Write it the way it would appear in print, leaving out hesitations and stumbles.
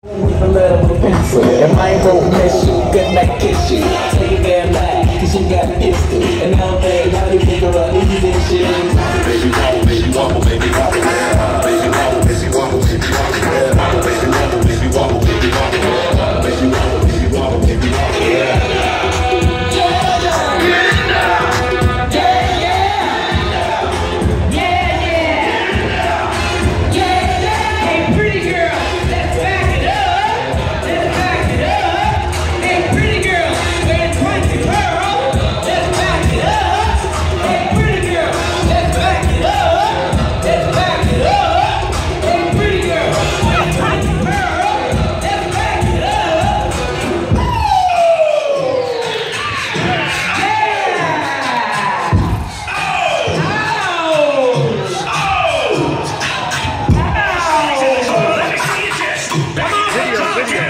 With a letter with a pencil, and mine won't miss you, good night kiss you. Tell you damn lie, cause you got pistol. And now they how you figure out these and shit. Baby wobble, baby wobble, baby wobble. Baby wobble, baby wobble, baby wobble. Baby wobble, baby wobble, baby wobble. Baby wobble, baby wobble, baby wobble. Yeah. Video.